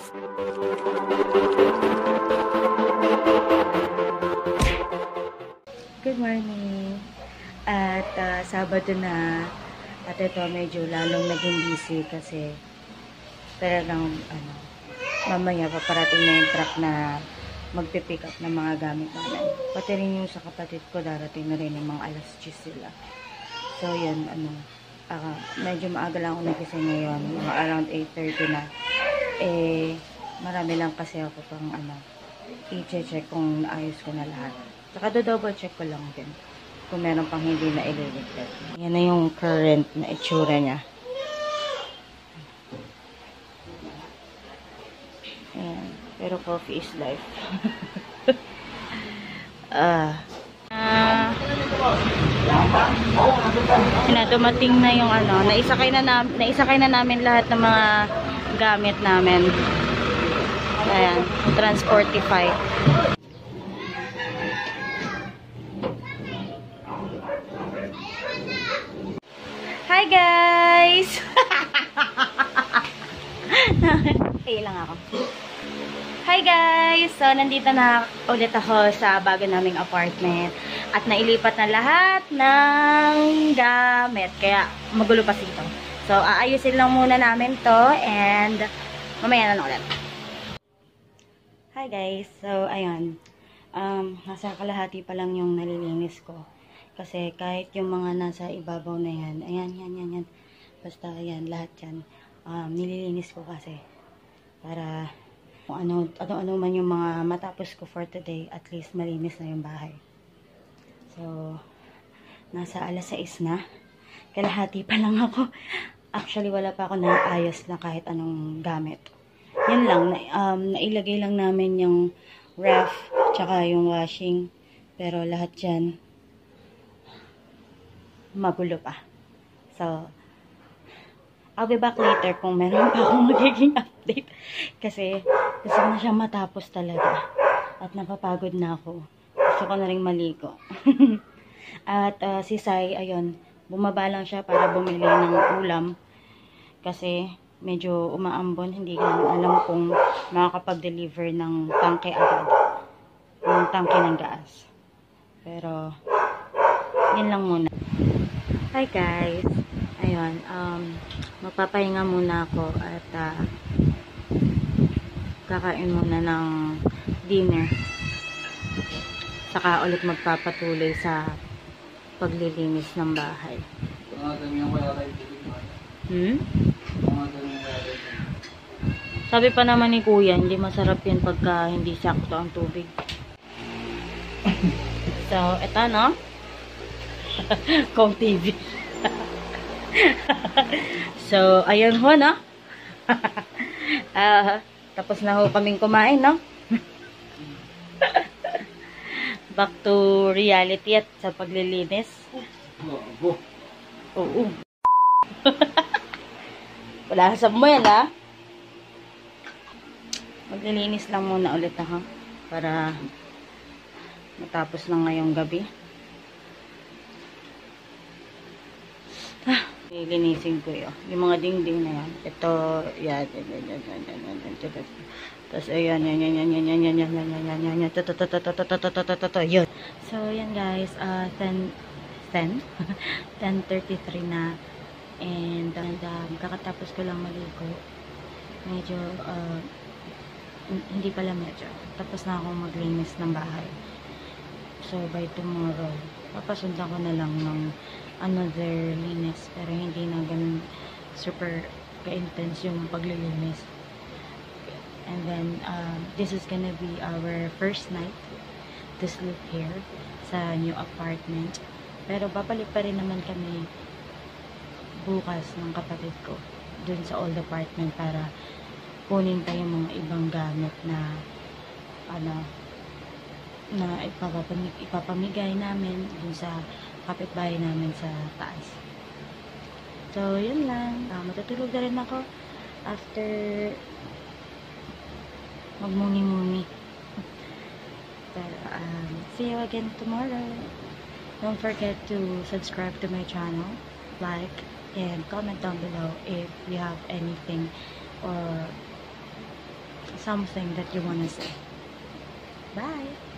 Good morning. At Sabado na. At ito medyo lalong naging busy kasi talagang mamaya paparating na yung truck na magpipick up ng mga gamit namin. Pati rin yung sa kapatid ko darating na rin yung mga alas 10 sila. So yun, medyo maaga lang ako nagising ngayon. Mga around 8:30 na. Marami lang kasi ako pang i-check kung naayos ko na lahat. Saka double check ko lang din kung meron pang hindi na ililigpit. Yan na yung current na itsura niya. Ayan. Pero coffee is life. Dumating na yung naisakay na namin lahat ng mga gamit namin. Ayan, Transportify. Hi guys! Kaya lang ako. Hi guys! So, nandito na ulit ako sa bago naming apartment. At nailipat na lahat ng gamit. Kaya, magulo pa dito. So, aayusin lang muna namin to. And, mamaya na ulit. Hi guys! So, ayun. Nasa kalahati pa lang yung nalilinis ko. Kasi kahit yung mga nasa ibabaw na yan, ayan. Basta ayan, lahat yan. Nililinis ko kasi. Para kung ano man yung mga matapos ko for today, at least malinis na yung bahay. So, nasa alas 6 na. Kalahati pa lang ako. Actually, wala pa ako naayos na kahit anong gamit. Yun lang, nailagay lang namin yung ref, tsaka yung washing. Pero lahat yan, magulo pa. So, I'll be back later kung meron pa akong magiging update. Kasi, gusto ko na siya matapos talaga. At napapagod na ako. Gusto ko na rin maligo. At si Sai, ayun, bumaba lang siya para bumili ng ulam. Kasi, medyo umaambon. Hindi ko alam kung makakapag-deliver ng tangke agad. Ng tangke ng gas. Pero, yun lang muna. Hi guys! Ayun, magpapahinga muna ako at kakain muna ng dinner. Saka ulit magpapatuloy sa paglilinis ng bahay. Sabi pa naman ni Kuya, hindi masarap yan pagka hindi sakto ang tubig. So, eto no? Kong TV. So, ayun ho, no? Tapos na ho kaming kumain, no? Back to reality at sa paglilinis. Oo. Wala sa mo yan, ha? Maglilinis lang muna ulit ako para matapos na ngayong gabi. Linisin ko yun. Yung mga dingding na yan. Ito, yan. Tapos, ayan, yan. Yun. So, yan guys. 10:33 na. And, kakatapos ko lang maligo. Medyo, hindi pala medyo. Tapos na akong maglinis ng bahay. So, by tomorrow, papasundan ko na lang ng another linis, pero hindi na ganun super ka-intense yung paglilinis. And then, this is gonna be our first night to sleep here sa new apartment. Pero babalik pa rin naman kami bukas ng kapatid ko dun sa old apartment para kunin pa yung mga ibang gamit na na ipapamigay namin dun sa kapitbahay namin sa taas. So, yun lang. Matutulog na rin ako after magmuni-muni. Pero, see you again tomorrow. Don't forget to subscribe to my channel, like, and comment down below if you have anything or something that you wanna say. Bye!